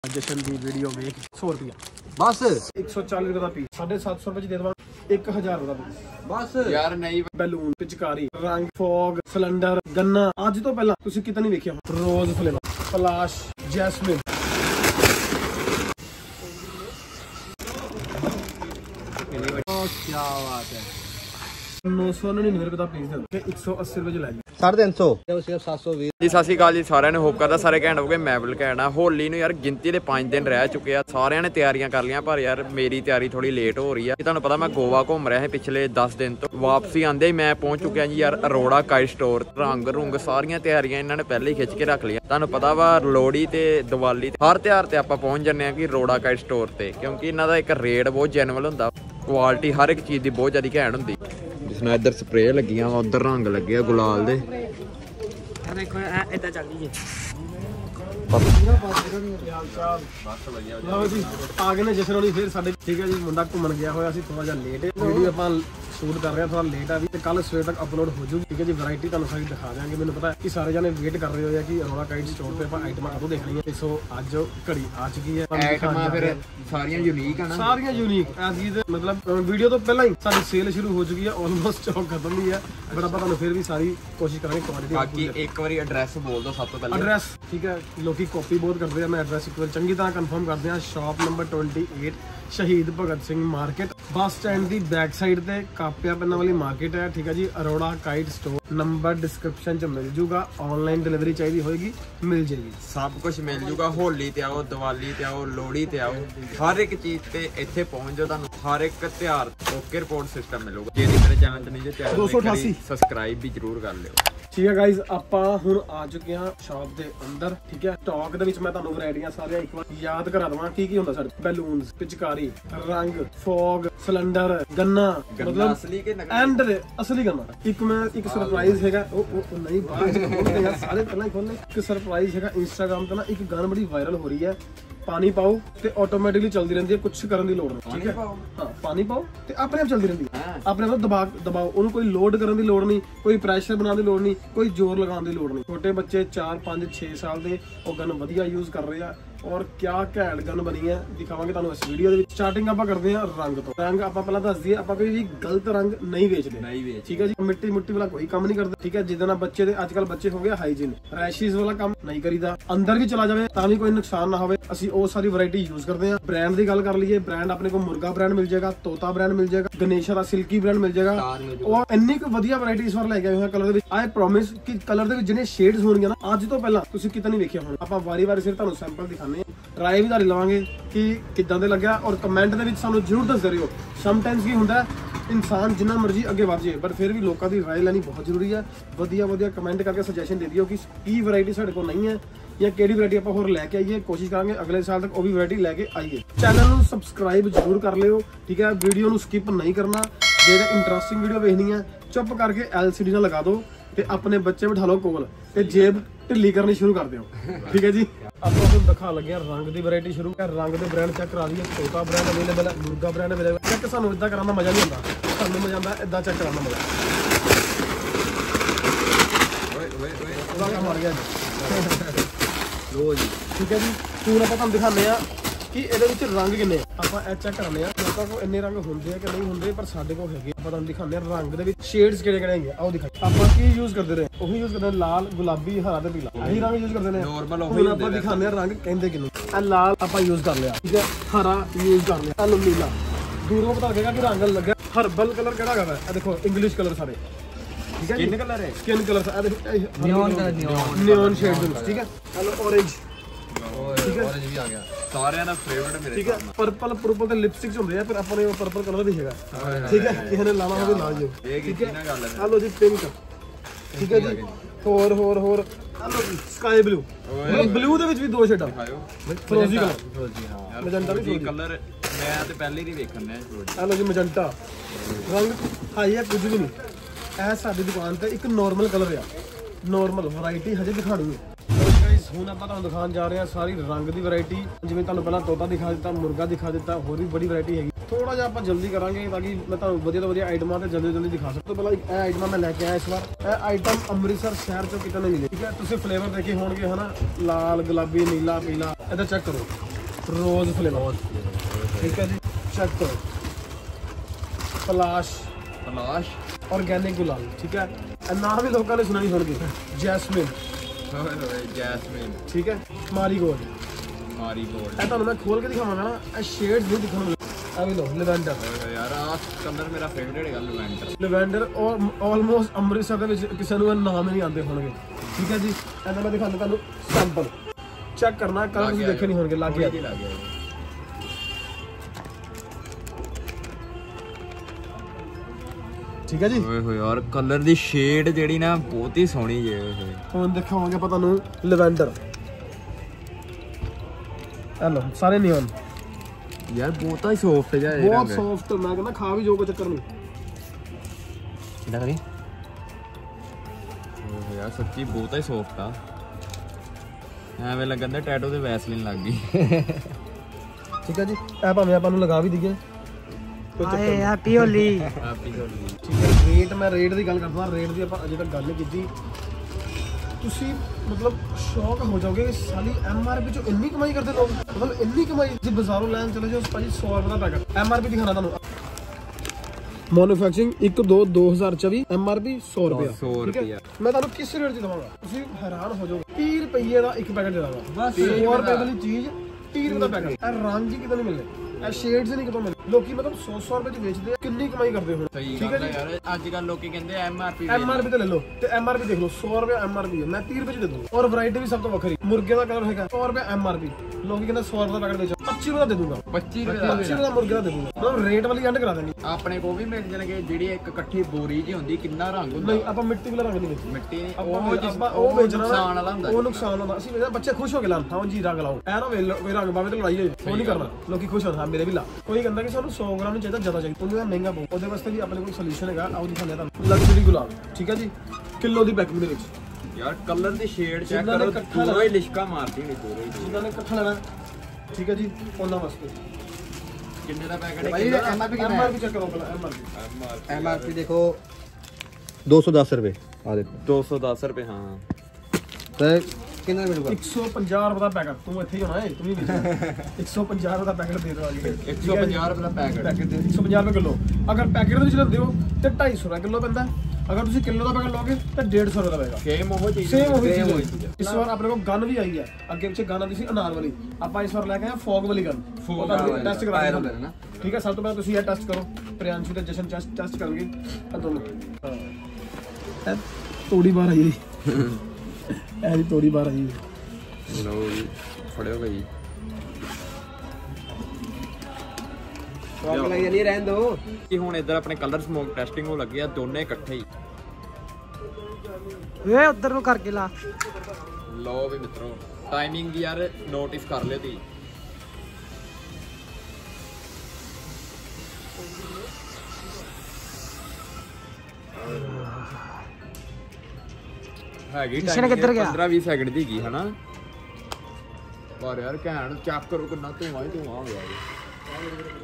जशन की वीडियो वेख 100 रुपया बस 140 रुपए का पीस 750 रुपए दे दवा 1000 रुपए का पीस बस यार नहीं बैलून पिचकारी रंग फॉग सिलेंडर गन्ना आज तो पहला तुसी कितना नहीं देखिया रोज फ्लेवर फ्लैश जैस्मिन क्या बात है 999 रुपए का पीस दे 180 रुपए च ले 350 ਸਿਰਫ 720 ਜੀ ਸਤਿ ਸ਼੍ਰੀ ਅਕਾਲ ਜੀ ਸਾਰਿਆਂ ਨੂੰ। ਹੋਪ ਕਰਦਾ ਸਾਰੇ ਘੈਂਟ ਹੋਗੇ। ਮੈਂ ਬਿਲ ਘੈਂਟ ਆ। ਹੋਲੀ ਨੂੰ ਯਾਰ ਗਿਣਤੀ ਦੇ 5 ਦਿਨ ਰਹਿ ਚੁੱਕੇ ਆ। ਸਾਰਿਆਂ ਨੇ ਤਿਆਰੀਆਂ ਕਰ ਲੀਆਂ ਪਰ ਯਾਰ ਮੇਰੀ ਤਿਆਰੀ ਥੋੜੀ ਲੇਟ ਹੋ ਰਹੀ ਆ। ਤੁਹਾਨੂੰ ਪਤਾ ਮੈਂ ਗੋਵਾ ਘੁੰਮ ਰਿਹਾ ਸੀ ਪਿਛਲੇ 10 ਦਿਨ ਤੋਂ। ਵਾਪਸੀ ਆਂਦੇ ਹੀ ਮੈਂ ਪਹੁੰਚ ਚੁੱਕਿਆ ਜੀ ਯਾਰ ਅਰੋੜਾ ਕਾਈਟ ਸਟੋਰ। ਰੰਗ ਰੁੰਗ ਸਾਰੀਆਂ ਤਿਆਰੀਆਂ ਇਹਨਾਂ ਨੇ ਪਹਿਲੇ ਹੀ ਖਿੱਚ ਕੇ ਰੱਖ ਲਈਆਂ। ਤੁਹਾਨੂੰ ਪਤਾ ਵਾ ਲੋਹੜੀ ਤੇ ਦੀਵਾਲੀ ਤੇ ਹਰ ਤਿਉਹਾਰ ਤੇ ਆਪਾਂ ਪਹੁੰਚ ਜੰਨੇ ਆ ਕਿ ਅਰੋੜਾ ਕਾਈਟ ਸਟੋਰ ਤੇ, ਕਿਉਂਕਿ ਇਹਨਾਂ ਦਾ ਇੱਕ ਰੇਟ ਬਹੁਤ ਜੈਨੂਅਲ ਹੁੰਦਾ, ਕੁਆਲਿਟੀ ਹਰ ਇੱਕ ਚੀਜ਼ ਦੀ ਬਹੁਤ ਜ਼ਿਆਦਾ ਘੈਂਟ ਹੁੰਦੀ। ਜਿਸ ਨਾਲ ਇੱਧਰ ਸਪਰੇਅ ਲੱਗੀਆਂ ਵਾ, ਉੱਧਰ ਰੰਗ ਲੱਗੇ ਆ ਗੁਲਾਲ ਦੇ। देखो इतना चल लीजिए आगे ने जशन होनी फिर साडे ठीक है जी मुंडा घूमन गया होया सी थोड़ा जा लेट है वीडियो ਆਪਾਂ शूट कर रहे हैं थोड़ा लेट है भी कल सवेर तक अपलोड हो जूगी ठीक है जी। वैरायटी ਤੁਹਾਨੂੰ ਸਾਰੀ ਦਿਖਾ ਦਿਆਂਗੇ। ਮੈਨੂੰ ਪਤਾ ਕਿ ਸਾਰੇ ਜਾਨੇ ਵੇਟ ਕਰ ਰਹੇ ਹੋ ਜਾਂ ਕਿ ਅਰੋੜਾ ਕਾਈਟ ਸਟੋਰ ਤੇ ਆਪਾਂ ਆਈਟਮਾਂ ਕਦੋਂ ਦੇਖਣੀਆਂ ਤੇ ਸੋ ਅੱਜ ਘੜੀ ਆ ਚੁੱਕੀ ਹੈ। ਆਈਟਮਾਂ ਫਿਰ ਸਾਰੀਆਂ ਯੂਨੀਕ ਆ ਨਾ, ਸਾਰੀਆਂ ਯੂਨੀਕ ਐਸੀ ਤੇ ਮਤਲਬ ਵੀਡੀਓ ਤੋਂ ਪਹਿਲਾਂ ਹੀ ਸਾਡੀ ਸੇਲ ਸ਼ੁਰੂ ਹੋ ਚੁੱਕੀ ਹੈ। ਆਲਮੋਸਟ ਸਟਾਕ ਖਤਮ ਹੀ ਹੈ ਬਟ ਆਪਾਂ ਤੁਹਾਨੂੰ ਫਿਰ ਵੀ ਸਾਰੀ ਕੋਸ਼ਿਸ਼ ਕਰਾਂਗੇ ਕੁਆਲਿਟੀ। ਬਾਕੀ ਇੱਕ ਵਾਰੀ ਐਡਰੈਸ ਬੋਲ ਦਿਓ ਸਭ ਤੋਂ ਪਹਿਲਾਂ। ਐਡਰੈਸ ਠੀਕ ਹੈ ਲੋਕੀ ਕਾਪੀ ਬਹੁਤ ਕਰਦੇ ਆ, ਮੈਂ ਐਡਰੈਸ ਇੱਕ ਵਾਰ ਚੰਗੀ ਤਰ੍ਹਾਂ ਕਨਫਰਮ ਕਰਦੇ ਆ। Shop number 28 Shaheed Bhagat Singh market bus stand ਦੀ ਬੈਕ ਸਾਈਡ ਤੇ ਕਾਪਿਆ ਪੈਨਾਂ ਵਾਲੀ ਮਾਰਕੀਟ ਹੈ ਠੀਕ ਹੈ ਜੀ। Arora kite store number description ਚ ਮਿਲ ਜੂਗਾ। ਆਨਲਾਈਨ ਡਿਲੀਵਰੀ ਚਾਹੀਦੀ ਹੋਏਗੀ ਮਿਲ ਜੇਗੀ, ਸਭ ਕੁਝ ਮਿਲ ਜੂਗਾ। ਹੋਲੀ ਤੇ ਆਓ, ਦੀਵਾਲੀ ਤੇ ਆਓ, ਲੋਹੜੀ ਤੇ ਆਓ, ਹਰ ਇੱਕ ਚੀਜ਼ ਤੇ ਇੱਥੇ ਪਹੁੰਚ ਜਾਓ। ਤੁਹਾਨੂੰ ਹਰ ਇੱਕ ਤਿਉਹਾਰ ਓਕੇ ਰਿਪੋਰਟ ਸਿਸਟਮ ਮਿਲੂਗਾ। ਜੇ ਮੇਰੇ ਚੈਨਲ ਤੇ ਨਹੀਂ ਜੇ ਚੈਨਲ 288 ਸਬਸਕ੍ਰਾਈਬ ਵੀ ਜ਼ਰੂਰ ਕਰ ਲਿਓ। ਠੀਕ ਹੈ ਗਾਇਜ਼ ਆਪਾਂ ਹੁਣ ਆ ਚੁੱਕੇ ਹਾਂ ਸ਼ਾਪ ਦੇ ਅੰਦਰ ਠੀਕ ਹੈ। ਸਟਾਕ ਦੇ ਵਿੱਚ ਮੈਂ ਤੁਹਾਨੂੰ ਵੈਰਾਈਟੀਆਂ ਸਾਰੀਆਂ ਇੱਕ ਵਾਰ ਯਾਦ ਕਰਾ ਦਵਾਂ ਕੀ ਕੀ ਹੁੰਦਾ ਸਾਡੇ ਬੈਲੂਨਸ ਪਿਚਕਾਰੀ ਰੰਗ ਫੌਗ ਸਿਲੰਡਰ ਗੰਨਾ ਮਤਲਬ ਅਸਲੀ ਕਿ ਨਕਲੀ ਐਂਡ ਅਸਲੀ ਗੰਨਾ। ਇੱਕ ਸਰਪ੍ਰਾਈਜ਼ ਹੈਗਾ ਉਹ ਨਹੀਂ ਬਾਹਰ ਖੋਲਦੇ ਆ ਸਾਰੇ ਪਹਿਲਾਂ ਹੀ ਖੋਲਣੇ। ਇੱਕ ਸਰਪ੍ਰਾਈਜ਼ ਹੈਗਾ ਇੰਸਟਾਗ੍ਰਾਮ ਤੇ ਨਾ ਇੱਕ ਗਨ ਬੜੀ ਵਾਇਰਲ ਹੋ ਰਹੀ ਹੈ। ਪਾਣੀ ਪਾਓ ਤੇ ਆਟੋਮੈਟਿਕਲੀ ਚੱਲਦੀ ਰਹਿੰਦੀ ਹੈ, ਕੁਝ ਕਰਨ ਦੀ ਲੋੜ ਨਹੀਂ ਠੀਕ ਹੈ। ਹਾਂ ਪਾਣੀ ਪਾਓ ਤੇ ਆਪਣੇ ਆਪ ਚੱਲਦੀ ਰਹਿੰਦੀ ਹੈ। ਆਪਣੇ ਆਪ ਦਬਾਓ ਉਹਨੂੰ ਕੋਈ ਲੋਡ ਕਰਨ ਦੀ ਲੋੜ ਨਹੀਂ, ਕੋਈ ਪ੍ਰੈਸ਼ਰ ਬਣਾਉਣ ਦੀ ਲੋੜ ਨਹੀਂ, ਕੋਈ ਜ਼ੋਰ ਲਗਾਉਣ ਦੀ ਲੋੜ ਨਹੀਂ। ਛੋਟੇ ਬੱਚੇ 4 5 6 ਸਾਲ ਦੇ ਉਹ ਗਨ ਵਧੀਆ ਯੂਜ਼ ਕਰ ਰਹੇ ਆ ਔਰ ਕਿਆ ਘੈਂਟ ਗਨ ਬਣੀ ਹੈ ਦਿਖਾਵਾਂਗੇ ਤੁਹਾਨੂੰ ਇਸ ਵੀਡੀਓ ਦੇ ਵਿੱਚ। ਸਟਾਰਟਿੰਗ ਆਪਾਂ ਕਰਦੇ ਹਾਂ ਰੰਗ ਤੋਂ। ਰੰਗ ਆਪਾਂ ਪਹਿਲਾਂ ਦੱਸ ਦਈਏ ਆਪਾਂ ਕੋਈ ਵੀ ਗਲਤ ਰੰਗ ਨਹੀਂ ਵੇਚਦੇ ਠੀਕ ਹੈ ਜੀ। ਮਿੱਟੀ ਵਾਲਾ ਕੋਈ ਕੰਮ ਨਹੀਂ ਕਰਦੇ ਠੀਕ ਹੈ। ਜਿੱਦਾਂ ਬੱਚੇ ਦੇ ਅੱਜ ਕੱਲ ਬੱਚੇ ਹੋ ਗਏ ਹਾਈਜੀਨ ਰੈਸ਼ਿਸ ਵਾਲਾ ਕੰਮ ਨਹੀਂ ਕਰੀਦਾ। ਅੰਦਰ ਵੀ ਚਲਾ ਜਾਵੇ ਤਾਂ ਵੀ ਕੋਈ ਨੁਕਸਾਨ ਨਾ ਹੋਵੇ ਅਸੀਂ ਉਹ ਸਾਰੀ ਵੈਰਾਈਟੀ ਯੂਜ਼ ਕਰਦੇ ਹਾਂ। ਬ੍ਰਾਂਡ ਦੀ ਗੱਲ ਕਰ ਲਈਏ ਬ੍ਰਾਂਡ ਆਪਣੇ ਕੋਲ ਮੁਰਗਾ ਬ੍ਰਾਂਡ ਮਿਲ ਜਾਏਗਾ, ਤੋਤਾ ਬ੍ਰਾਂਡ ਮਿਲ ਜਾਏਗਾ, ਗਣੇਸ਼ਾ ਦਾ ਸਿਲਕੀ ਬ੍ਰਾਂਡ ਮਿਲ ਜਾਏਗਾ। ਉਹ ਇੰਨੀ ਕੁ ਵਧੀਆ ਵੈਰਾਈਟੀ ਇਸ ਵਾਰ ਲੈ ਕੇ ਆਏ ਹੋਏ ਕਲਰ ਦੇ ਵਿੱਚ। ਆਈ ਪ੍ਰੋਮਿਸ ਕਿ ਕਲਰ ਦੇ ਵਿੱਚ ਜਿਹੜੇ ਸ਼ੇਡਸ ਹੋਣਗੇ ਨਾ ਅੱਜ ਤੋਂ ਪਹਿਲਾਂ ਤੁਸੀਂ ਕਿਤੇ ਨਹੀਂ ਵੇਖਿਆ ਹੋਣਾ। ਆਪਾਂ ਵਾਰੀ ਸਿਰ ਤੁਹਾਨੂੰ ਸੈਂਪਲ ਦਿਖਾਣੇ ਆ, ਟਰਾਈ ਵੀ ਤੁਹਾਡੀ ਲਵਾਂਗੇ ਕਿ ਕਿੱਦਾਂ ਦੇ ਲੱਗਿਆ ਔਰ ਕਮੈਂਟ ਦੇ ਵਿੱਚ ਸਾਨੂੰ ਜ਼ਰੂਰ ਦੱਸਦੇ ਰਹੋ। ਸਮਟਾਈਮਸ ਕੀ ਹੁੰਦਾ ਇਨਸਾਨ ਜਿੰਨਾ ਮਰਜ਼ੀ ਅੱਗੇ ਵਧ ਜਾਏ ਪਰ ਫਿਰ ਵੀ ਲੋਕਾਂ ਦੀ ਰਾਏ ਲੈਣੀ ਬਹੁਤ ਜ਼ਰੂਰੀ ਹੈ। ਵਧੀਆ ਕਮੈਂਟ ਕਰਕੇ ਸੁਜੈਸ਼ਨ ਦੇ ਦਿਓ ਕਿ ਕੀ ਵੈਰਾਈਟੀ ਸਾਡੇ ਕੋਲ ਨਹੀਂ ਹੈ ਜਾਂ ਕਿਹੜੀ ਵੈਰਾਈਟੀ ਆਪਾਂ ਹੋਰ ਲੈ ਕੇ ਆਈਏ। ਕੋਸ਼ਿਸ਼ ਕਰਾਂਗੇ ਅਗਲੇ ਸਾਲ ਤੱਕ ਉਹ ਵੀ ਵੈਰਾਈਟੀ ਲੈ ਕੇ ਆਈਏ। ਚੈਨਲ ਨੂੰ ਸਬਸਕ੍ਰਾਈਬ ਜ਼ਰੂਰ ਕਰ ਲਿਓ ਠੀਕ ਹੈ। ਵੀਡੀਓ ਨੂੰ ਸਕਿਪ ਨਹੀਂ ਕਰਨਾ। ਜੇ ਇੰਟਰਸਟਿੰਗ ਵੀਡੀਓ ਵੇਖਣੀ ਹੈ ਚੁੱਪ ਕਰਕੇ LCD ਨਾਲ ਲਗਾ ਦਿਓ ਤੇ ਆਪਣੇ ਬੱਚੇ ਬਿਠਾ ਲਓ ਕੋਲ ਤੇ ਜੇਬ ਢਿੱਲੀ ਕਰਨੀ ਸ਼ੁਰੂ ਕਰ ਦਿਓ ਠੀਕ ਹੈ ਜੀ। ਆਪਾਂ ਤੁਹਾਨੂੰ ਦਿਖਾ ਲੱਗਿਆ ਰੰਗ ਦੀ ਵੈਰਾਈਟੀ ਸ਼ੁਰੂ ਕਰ। ਰੰਗ ਦੇ ਬ੍ਰਾਂਡ ਚੈੱਕ ਕਰਾ ਲਈਏ। ਤੋਤਾ ਬ੍ਰਾਂਡ ਅਵੇਲੇਬਲ ਹੈ, ਮੁਰਗਾ ਬ੍ਰਾਂਡ ਅਵੇਲੇਬਲ ਹੈ। ਚੈੱਕ ਸਾਨੂੰ ਇਦਾਂ ਕਰਨ ਦਾ ਮਜ਼ਾ ਨਹੀਂ ਆਉਂਦਾ, ਸਾਨੂੰ ਮਜ਼ਾ ਆਉਂਦਾ ਇਦਾਂ ਚੈੱਕ ਕਰਨ ਦਾ ਮਜ਼ਾ। ਮਾਰ ਗਿਆ ਲੋ ਜੀ ਠੀਕ ਹੈ ਜੀ। ਹੁਣ ਆਪਾਂ ਤੁਹਾਨੂੰ ਦਿਖਾਉਂਦੇ ਆ ਕਿ ਇਹਦੇ ਵਿੱਚ ਰੰਗ ਕਿੰਨੇ ਆਪਾਂ ਇਹ ਚੈੱਕ ਕਰਨੇ ਆ। ਲੋਕਾਂ ਕੋਲ ਇੰਨੇ ਰੰਗ ਹੁੰਦੇ ਆ ਕਿ ਨਹੀਂ ਹੁੰਦੇ ਪਰ ਸਾਡੇ ਕੋਲ ਹੈਗੇ। ਆਪਾਂ ਤੁਹਾਨੂੰ ਦਿਖਾਉਂਦੇ ਆ ਰੰਗ ਦੇ ਵਿੱਚ ਸ਼ੇਡਸ ਕਿਹੜੇ ਹੈਗੇ ਆਓ ਦਿਖਾਈ। ਆਪਾਂ ਕੀ ਯੂਜ਼ ਕਰਦੇ ਰਹੇ ਉਹੀ ਯੂਜ਼ ਕਰਦੇ ਲਾਲ ਗੁਲਾਬੀ ਹਰਾ ਤੇ ਪੀਲਾ ਇਹੀ ਰੰਗ ਯੂਜ਼ ਕਰਦੇ ਨੇ ਨਾਰਮਲ। ਹੁਣ ਆਪਾਂ ਦਿਖਾਉਂਦੇ ਆ ਰੰਗ ਕਹਿੰਦੇ ਕਿੰਨੂੰ। ਇਹ ਲਾਲ ਆਪਾਂ ਯੂਜ਼ ਕਰ ਲਿਆ ਠੀਕ ਹੈ, ਹਰਾ ਯੂਜ਼ ਕਰ ਲਿਆ, ਇਹ ਨੀਲਾ। ਦੂਰੋਂ ਪਤਾ ਲੱਗੇਗਾ ਕਿ ਰੰਗ ਲੱਗਿਆ। ਹਰਬਲ ਕਲਰ ਕਿਹੜਾ ਹੈਗਾ ਇਹ ਦੇਖੋ ਇੰਗਲਿਸ਼ ਕਲਰ ਸਾਰੇ ਠੀਕ ਹੈ। ਸਕਿਨ ਕਲਰ ਹੈ, ਸਕਿਨ ਕਲਰ ਨਿਓਨ ਸ਼ੇਡ ਠੀਕ ਹੈ। ਹੈਲੋ orange ਠੀਕ ਹੈ orange ਵੀ ਆ ਗਿਆ ਸਾਰਿਆਂ ਦਾ ਫੇਵਰਿਟ ਮੇਰੇ ਠੀਕ ਹੈ। ਪਰਪਲ ਤੇ ਲਿਪਸਟਿਕਸ ਹੁੰਦੇ ਆ ਪਰ ਆਪਾਂ ਨੇ ਉਹ ਪਰਪਲ ਕਲਰ ਵੀ ਹੈਗਾ ਠੀਕ ਹੈ। ਕਿਸੇ ਨੇ ਲਾਣਾ ਹੋਵੇ ਲਾ ਜਿਓ ਠੀਕ ਹੈ। ਹੈਲੋ ਜੀ ਪਿੰਕ ਠੀਕ ਹੈ ਜੀ। ਹੋਰ ਹੈਲੋ ਜੀ ਸਕਾਈ ਬਲੂ ਦੇ ਵਿੱਚ ਵੀ ਦੋ ਸ਼ੇਡਾਂ ਫਰੋਜ਼ੀ ਕਲਰ ਹਾਂ ਮਜੰਟਾ ਵੀ ਕਲਰ ਮੈਂ ਤੇ ਪਹਿਲੇ ਹੀ ਵੇਖਣ ਨੇ। ਹੈਲੋ ਜੀ ਮਜੰਟਾ ਰੰਗ ਹਾਈ ਹੈ ਕੁਝ ਵੀ ਨਹੀਂ। ਇਹ ਸਾਡੀ ਦੁਕਾਨ ਤੇ ਇੱਕ ਨਾਰਮਲ ਕਲਰ ਆ, ਨਾਰਮਲ ਵੈਰਾਈਟੀ ਹਜੇ ਦਿਖਾਣੀ ਹੈ। ਹੁਣ ਆਪਾਂ ਤੁਹਾਨੂੰ ਦਿਖਾਉਣ ਜਾ ਰਹੇ ਹਾਂ ਸਾਰੀ ਰੰਗ ਦੀ ਵੈਰਾਈਟੀ। ਜਿਵੇਂ ਤੁਹਾਨੂੰ ਪਹਿਲਾਂ ਤੋਤਾ ਦਿਖਾ ਦਿੱਤਾ, ਮੁਰਗਾ ਦਿਖਾ ਦਿੱਤਾ, ਹੋਰ ਵੀ ਬੜੀ ਵੈਰਾਈਟੀ ਹੈਗੀ। ਥੋੜਾ ਜਿਹਾ ਆਪਾਂ ਜਲਦੀ ਕਰਾਂਗੇ ਤਾਂ ਕਿ ਮੈਂ ਤੁਹਾਨੂੰ ਵਧੀਆ ਤੋਂ ਵਧੀਆ ਆਈਟਮਾਂ ਤੇ ਜਲਦੀ ਦਿਖਾ ਸਕਾਂ। ਪਹਿਲਾਂ ਇਹ ਆਈਟਮਾਂ ਮੈਂ ਲੈ ਕੇ ਆਇਆ ਇਸ ਵਾਰ। ਇਹ ਆਈਟਮ ਅੰਮ੍ਰਿਤਸਰ ਸ਼ਹਿਰ ਚੋਂ ਕਿਤੇ ਨਹੀਂ ਮਿਲੇ ਠੀਕ ਹੈ। ਤੁਸੀਂ ਫਲੇਵਰ ਦੇਖੇ ਹੋਣਗੇ ਹਨਾ, ਲਾਲ ਗੁਲਾਬੀ ਨੀਲਾ ਪੀਲਾ। ਇਹਦਾ ਚੈੱਕ ਕਰੋ ਰੋਜ਼ ਫਲੇਵਰ, ਠੀਕ ਹੈ ਜੀ। ਚੈੱਕ ਕਰੋ, ਪਲਾਸ਼ ਆਰਗੈਨਿਕ ਗੁਲਾਲ, ਠੀਕ ਹੈ। ਇਹ ਨਾਮ ਵੀ ਲੋਕਾਂ ਨੇ ਸੁਣਾ ਨਹੀਂ ਹੋਣਗੇ। ਜੈਸਮਿਨ, ਜੈਸਮੀਨ, ਠੀਕ ਹੈ। ਮਾਰੀਗੋਲਡ, ਮਾਰੀਗੋਲਡ। ਇਹ ਤੁਹਾਨੂੰ ਮੈਂ ਖੋਲ ਕੇ ਦਿਖਾਵਾਂਗਾ ਨਾ, ਇਹ ਸ਼ੇਡਸ ਨਹੀਂ ਦਿਖਣ ਮਿਲਦੇ। ਇਹ ਵੀ ਲੋ ਲੈਵੈਂਡਰ, ਯਾਰ ਆਹ ਕਲਰ ਮੇਰਾ ਫੇਵਰੇਟ ਹੈਗਾ ਲੈਵੈਂਡਰ। ਔਰ ਆਲਮੋਸਟ ਅੰਮ੍ਰਿਤਸਰ ਦੇ ਵਿੱਚ ਕਿਸੇ ਨੂੰ ਇਹ ਨਾਮ ਹੀ ਨਹੀਂ ਆਉਂਦੇ ਹੋਣਗੇ, ਠੀਕ ਹੈ ਜੀ। ਇਹਨਾਂ ਮੈਂ ਦਿਖਾਉਂਦਾ ਤੁਹਾਨੂੰ ਸੈਂਪਲ, ਚੈੱਕ ਕਰਨਾ, ਕਲਰ ਤੁਸੀਂ ਦੇਖੇ ਨਹੀਂ ਹੋਣਗੇ। ਲੱਗ ਗਿਆ, ਠੀਕ ਹੈ ਜੀ। ਓਏ ਹੋਏ ਯਾਰ ਕਲਰ ਦੀ ਸ਼ੇਡ ਜਿਹੜੀ ਨਾ ਬਹੁਤ ਹੀ ਸੋਹਣੀ ਜੇ। ਹੁਣ ਦਿਖਾਵਾਂਗੇ ਆਪਾਂ ਤੁਹਾਨੂੰ ਲੈਵੈਂਡਰ। ਹੈਲੋ ਸਾਰੇ ਨਿਓਨ ਯਾਰ ਬਹੁਤ ਹੀ ਸੌਫਟ ਜਿਹਾ ਇਹ ਬਹੁਤ ਸੌਫਟ, ਮੈਂ ਕਹਿੰਦਾ ਖਾ ਵੀ ਜੋ ਕੋਈ ਚੱਕਰ ਨਹੀਂ। ਕਿਦਾਂ ਕਰੀ ਓਏ ਯਾਰ ਸੱਚੀ ਬਹੁਤ ਹੀ ਸੌਫਟ ਆ, ਐਵੇਂ ਲੱਗਦਾ ਟੈਟੂ ਤੇ ਵੈਸਲੀਨ ਲੱਗ ਗਈ। ਠੀਕ ਹੈ ਜੀ। ਇਹ ਭਾਵੇਂ ਆਪਾਂ ਨੂੰ ਲਗਾ ਵੀ ਦਈਏ, ਕੋਈ ਚੱਕਰ ਨਹੀਂ। ਹੈਪੀ ਹੋਲੀ। ਠੀਕ ਹੈ। ਰੇਟ, ਮੈਂ ਰੇਟ ਦੀ ਗੱਲ ਕਰਦਾ। ਰੇਟ ਦੀ ਆਪਾਂ ਅਜੇ ਤੱਕ ਗੱਲ ਨਹੀਂ ਕੀਤੀ। ਤੁਸੀਂ ਮਤਲਬ ਸ਼ੌਕ ਹੋ ਜਾਓਗੇ ਕਿ ਸਾਲੀ MRP ਚੋਂ ਇੰਨੀ ਕਮਾਈ ਕਰਦੇ ਲੋਕ, ਮਤਲਬ ਇੰਨੀ ਕਮਾਈ। ਜੇ ਬਾਜ਼ਾਰੋਂ ਲੈਣ ਚਲੇ ਜਾਓ ਭਾਜੀ 100 ਰੁਪਏ ਦਾ ਪੈਕਟ। MRP ਦਿਖਾਣਾ ਤੁਹਾਨੂੰ, ਮੈਨੂਫੈਕਚਰਿੰਗ 1/2/2024, MRP 100 ਰੁਪਏ। 100 ਰੁਪਏ ਮੈਂ ਤੁਹਾਨੂੰ ਕਿਸ ਰੇਟ 'ਚ ਦਵਾਂਗਾ, ਤੁਸੀਂ ਹੈਰਾਨ ਹੋ ਜਾਓਗੇ। 30 ਰੁਪਏ ਦਾ ਇੱਕ ਪੈਕਟ ਦੇ ਦਾਂਗਾ ਬਸ। 100 ਰੁਪਏ ਵਾਲੀ ਚੀਜ਼ 30 ਰੁਪਏ ਦਾ ਪੈਕਟ। ਇਹ ਰੰਗ ਹੀ ਕਿਤੋਂ ਨਹੀਂ ਮਿਲਦੇ, ਇਹ ਸ਼ੇਡਸ ਨਹੀਂ ਕਿਤੋਂ ਮਿਲਦੇ। ਲੋਕੀ ਮਤਲਬ 100 ਰੁਪਏ 'ਚ ਵੇਚਦੇ ਆ, ਕਿੰਨੀ ਕਮਾਈ ਕਰਦੇ ਹੁਣ। ਠੀਕ ਹੈ ਜੀ। ਯਾਰ ਅੱਜ ਕੱਲ ਲੋਕੀ ਕਹਿੰਦੇ MRP ਤੇ ਲੈ ਲਓ, ਤੇ MRP ਦੇਖ ਲਓ 100 ਰੁਪਏ MRP ਹੈ, ਮੈਂ 30 ਰੁਪਏ 'ਚ ਦੇ ਦੂੰਗਾ। ਔਰ ਵੈਰਾਈਟੀ ਵੀ ਸਭ ਤੋਂ ਵੱਖਰੀ। ਮੁਰਗੇ ਦਾ ਕਲਰ ਹੈਗਾ 100 ਰੁਪਏ MRP, ਲੋਕੀ ਕਹਿੰਦੇ 100 ਰੁਪਏ ਦਾ ਪੈਕਟ ਵੇਚੋ, 25 ਰੁਪਏ ਦਾ ਦੇ ਦੂੰਗਾ। 25 ਰੁਪਏ ਦਾ ਮੁਰਗੇ ਦਾ ਦੇ ਦੂੰਗਾ। ਮਤਲਬ ਰੇਟ ਵਾਲੀ ਐਂਡ ਕਰਾ ਦੇਣੀ। ਆਪਣੇ ਕੋ ਵੀ ਮਿਲ ਜਾਣਗੇ, ਜਿਹੜੀ ਇੱਕ ਇਕੱਠੀ ਬੋਰੀ ਜੀ ਹੁੰਦੀ, ਕਿੰਨਾ ਰੰਗ ਹੁੰਦਾ। ਨਹੀਂ ਆਪਾਂ ਮਿੱਟੀ ਵਾਲਾ ਰੰਗ ਨਹੀਂ ਵੇਚਦੇ। ਮਿੱਟੀ ਉਹ ਵੇਚਣਾ ਨੁਕਸਾਨ ਵਾਲਾ ਹੁੰਦਾ, ਉਹ ਨੁਕਸਾਨ ਹੁੰਦਾ। ਅਸੀਂ ਵੇਚਦੇ ਬੱਚੇ ਖੁਸ਼ ਹੋ ਕੇ ਲਾਣ, ਹਾਂ ਜੀ ਰੰਗ ਲਾਓ, ਐ ਨਾ ਵੇਖ ਲਓ ਕੋਈ ਰੰਗ ਪਾਵੇ ਤੇ ਲੜਾਈ ਹੋਏ, ਉਹ ਨਹੀਂ ਕਰਨਾ। ਲੋਕੀ ਖੁਸ਼ ਹੋਣ, ਹਾਂ ਮੇਰੇ ਵੀ ਲਾ। ਕੋਈ ਕਹਿੰਦਾ ਕਿ ਸਾਨੂੰ 100 ਗ੍ਰਾਮ ਨਹੀਂ ਚਾਹੀਦਾ, ਜ਼ਿਆਦਾ ਚਾਹੀਦਾ, ਉਹਨੂੰ ਮਹਿੰਗਾ ਪਊ। ਉਹਦੇ ਵਾਸਤੇ ਵੀ ਆਪਣੇ ਕੋਲ ਸੋਲੂਸ਼ਨ ਹੈਗਾ, ਆਓ ਦਿਖਾਉਂਦੇ ਤੁਹਾਨੂੰ। ਲਗਜ਼ਰੀ ਗੁਲਾਬ, ਠੀਕ ਹੈ ਜੀ, ਕਿਲੋ ਦੀ ਪੈਕਿੰਗ ਦੇ ਵਿੱਚ। ਯਾਰ ਕਲਰ ਦੀ ਸ਼ੇਡ ਚੈੱਕ ਕਰੋ, ਪੂਰਾ ਹੀ ਲਿਸ਼ਕਾ ਮਾਰਦੀ ਨਹੀਂ ਪੂਰਾ ਹੀ। ਜਿਨ੍ਹਾਂ ਨੇ ਇਕੱਠਾ ਲੈਣਾ, ਠੀਕ ਹੈ ਜੀ, ਉਹਨਾਂ ਵਾਸਤੇ। ਕਿੰਨੇ ਦਾ ਪੈਕਟ ਹੈ? भाई MRP ਚੈੱਕ ਕਰੋ ਪਹਿਲਾਂ। MRP देखो 210 रुपए। आ देखो 210 ਰੁਪਏ। ਹਾਂ सर कितना मिलेगा? 150 ਰੁਪਏ ਦਾ ਪੈਕਟ। ਤੂੰ ਇੱਥੇ ਹੀ ਹੋਣਾ ਹੈ, ਤੂੰ ਵੀ ਵੇਚਣਾ। 150 ਰੁਪਏ ਦਾ ਪੈਕਟ ਦੇ ਦੋ ਅੱਜ। 150 ਰੁਪਏ ਦਾ ਪੈਕਟ। 150 ਰੁਪਏ ਕਿਲੋ। ਅਗਰ ਪੈਕਟ ਦੇ ਵਿੱਚ ਲੈਂਦੇ ਹੋ ਤੇ 250 ਰੁਪਏ ਕਿਲੋ ਪੈਂਦਾ। ਅਗਰ ਤੁਸੀਂ ਕਿਲੋ ਦਾ ਪੈਕਟ ਲਓਗੇ ਤਾਂ 150 ਰੁਪਏ ਦਾ ਪਏਗਾ। ਸੇਮ ਉਹ ਚੀਜ਼, ਸੇਮ ਉਹੀ ਚੀਜ਼। ਇਸ ਵਾਰ ਆਪਣੇ ਕੋਲ ਗਨ ਵੀ ਆਈ ਹੈ, ਅੱਗੇ ਪਿੱਛੇ ਗਨ ਆਉਂਦੀ ਸੀ ਅਨਾਰ ਵਾਲੀ, ਆਪਾਂ ਇਸ ਵਾਰ ਲੈ ਕੇ ਆਏ ਫੌਗ ਵਾਲੀ ਗਨ। ਟੈਸਟ ਕਰਾਂਗੇ ਨਾ, ਠੀਕ ਹੈ। ਸਭ ਤੋਂ ਪਹਿਲਾਂ ਤੁਸੀਂ ਇਹ ਟੈਸਟ ਕਰੋ, ਪ੍ਰਿਆੰਸ਼ੂ ਤੇ ਜਸ਼ਨ ਟੈਸਟ ਕਰਨਗੇ। ਆ ਦੋਨੋਂ ਤੋੜੀ ਬਾਹਰ ਆਈ ਐ ਜੀ, ਤੋੜੀ ਬਾਹਰ ਆਈ। ਲਓ ਜੀ ਫੜਿਓ ਭਾਈ। नहीं रहने दो। ਕਿ ਹੁਣ ਇੱਧਰ ਆਪਣੇ ਕਲਰ ਸਮੋਕ ਟੈਸਟਿੰਗ ਹੋ ਲੱਗੀ ਆ, ਦੋਨੇ ਇਕੱਠੇ ਹੀ। ਵੇ ਉਧਰ ਨੂੰ ਕਰਕੇ ਲਾ। ਲਓ ਵੀ ਮਿੱਤਰੋ, ਟਾਈਮਿੰਗ ਯਾਰ ਨੋਟਿਸ ਕਰ ਲਿਓ ਤੁਸੀਂ। ਹੈਗੀ ਕਿਸ਼ਨ ਕਿੱਧਰ ਗਿਆ? 15-20 ਸੈਕਿੰਡ ਦੀ ਹੈਗੀ ਹਨਾ। ਪਰ ਯਾਰ ਘੈਂਟ ਚੈੱਕ ਕਰੋ ਕਿੰਨਾ ਧੂਆਂ ਹੀ ਧੂਆਂ ਹੋ ਗਿਆ ਜੀ।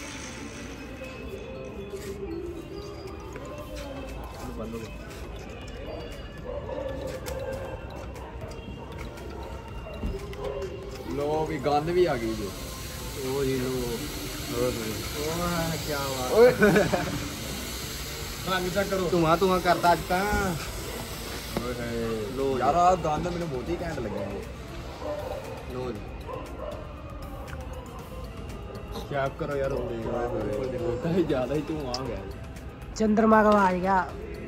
ਲੋ ਵੀ ਗੰਨ ਵੀ ਆ ਗਈ ਜੀ। ਉਹ ਜੀ ਲੋ क्या हुआ? ਰੰਗ ਚੈੱਕ ਕਰੋ। धुआं करता आज का। ਲੋ ਯਾਰ ਆ ਗੰਨ ਮੈਨੂੰ ਬਹੁਤ ਹੀ ਘੈਂਟ ਲੱਗਿਆ ਜੀ। लो जी। ਚੈੱਕ ਕਰੋ ਯਾਰ, ਉਹ ਜ਼ਿਆਦਾ ਹੀ ਧੂਆਂ ਆ ਗਿਆ ਜੀ। ਚੰਦਰਮਾ का आ गया।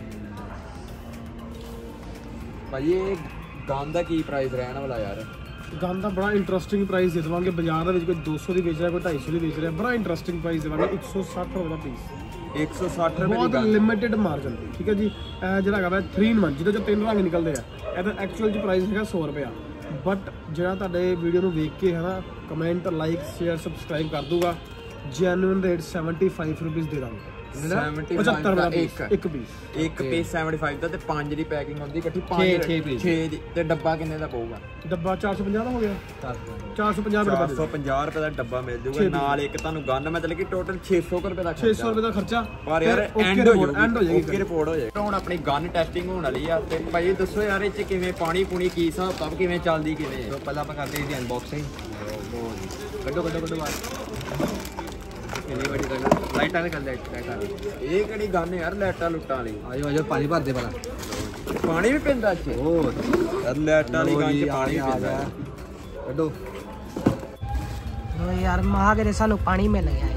ਭਾਈ ਇਹ ਗੰਨ ਦਾ ਕੀ ਪ੍ਰਾਈਸ ਰਹਿਣ ਵਾਲਾ ਯਾਰ? ਗਨ ਦਾ ਬੜਾ ਇੰਟਰਸਟਿੰਗ ਪ੍ਰਾਈਸ ਦੇ ਦੇਵਾਂਗੇ। ਬਾਜ਼ਾਰ ਦੇ ਵਿੱਚ ਕੋਈ 200 ਦੀ ਵੇਚ ਰਿਹਾ, ਕੋਈ 250 ਦੀ ਵੇਚ ਰਿਹਾ। ਬੜਾ ਇੰਟਰਸਟਿੰਗ ਪ੍ਰਾਈਸ ਦੇਵਾਂਗੇ। 160 ਰੁਪਏ ਦਾ ਪੀਸ, 160 ਰੁਪਏ ਬਹੁਤ ਦੀ ਗੰਨ। ਲਿਮਿਟਿਡ ਮਾਰਜਨ ਤੇ, ਠੀਕ ਹੈ ਜੀ। ਇਹ ਜਿਹੜਾ ਹੈਗਾ 3 in 1, ਜਿਹਦੇ ਚੋਂ 3 ਰੰਗ ਨਿਕਲਦੇ ਆ। ਇਹਦਾ ਐਕਚੁਅਲ ਚ ਪ੍ਰਾਈਸ ਹੈਗਾ 100 ਰੁਪਏ। ਬਟ ਜਿਹੜਾ ਤੁਹਾਡੇ ਵੀਡੀਓ ਨੂੰ ਵੇਖ ਕੇ ਹੈ ਨਾ, ਕਮੈਂਟ, ਲਾਈਕ, ਸ਼ੇਅਰ, ਸਬਸਕ੍ਰਾਈਬ ਕਰ ਦੂਗਾ, ਜੈਨੂਇਨ ਰੇਟ 75 ਰੁਪਏ ਦੇ ਦਾਂਗੇ। 75 ਦਾ ਇੱਕ ਪੀਸ। ਇੱਕ ਪੀਸ 75 ਦਾ ਤੇ 5 ਦੀ ਪੈਕਿੰਗ ਹੁੰਦੀ ਇਕੱਠੀ। 6 ਦੀ ਤੇ ਡੱਬਾ ਕਿੰਨੇ ਦਾ ਪਊਗਾ? ਡੱਬਾ 450 ਦਾ ਹੋ ਗਿਆ। 450 ਰੁਪਏ ਦਾ 450 ਰੁਪਏ ਦਾ ਡੱਬਾ ਮਿਲ ਜੂਗਾ ਨਾਲ। ਇੱਕ ਤੁਹਾਨੂੰ ਗੰਨ ਮਤਲਬ ਕਿ ਟੋਟਲ 600 ਰੁਪਏ ਦਾ 600 ਰੁਪਏ ਦਾ ਖਰਚਾ। ਪਰ ਯਾਰ ਐਂਡ ਹੋ ਜਾਏਗੀ, ਓਕੇ ਰਿਪੋਰਟ ਹੋ ਜਾਏਗੀ। ਹੁਣ ਆਪਣੀ ਗੰਨ ਟੈਸਟਿੰਗ ਹੋਣ ਵਾਲੀ ਆ ਤੇ ਭਾਈ ਦੱਸੋ ਯਾਰ ਇਹ ਚ ਕਿਵੇਂ ਪਾਣੀ ਪੂਣੀ ਕੀ ਹਿਸਾਬ ਕਿਵੇਂ ਚੱਲਦੀ ਕਿਵੇਂ? तो पहला आप करते हैं अनबॉक्सिंग। ਕੱਢੋ ਬਾਹਰ ਇੰਨੀ ਵੱਡੀ ਗੱਲ ਲਾਈਟਾਂ ਦੇ ਕੰਦੇ ਲਾਈਟਾਂ ਇਹ ਕਿਹੜੀ ਗਨ ਯਾਰ ਲੈਟਾਂ ਲੁੱਟਾਂ ਵਾਲੀ ਆਜੋ ਪਾਣੀ ਭਰ ਦੇ ਪਹਿਲਾਂ ਪਾਣੀ ਵੀ ਪੈਂਦਾ ਇੱਥੇ ਹੋਰ ਯਾਰ ਲੈਟਾਂ ਵਾਲੀ ਗਨ 'ਚ ਪਾਣੀ ਵੀ ਪੈਂਦਾ ਕੱਢੋ ਲੋ ਯਾਰ ਮਹਾਗਰੇ ਸਾਨੂੰ ਪਾਣੀ ਮਿਲ ਗਿਆ ਹੈ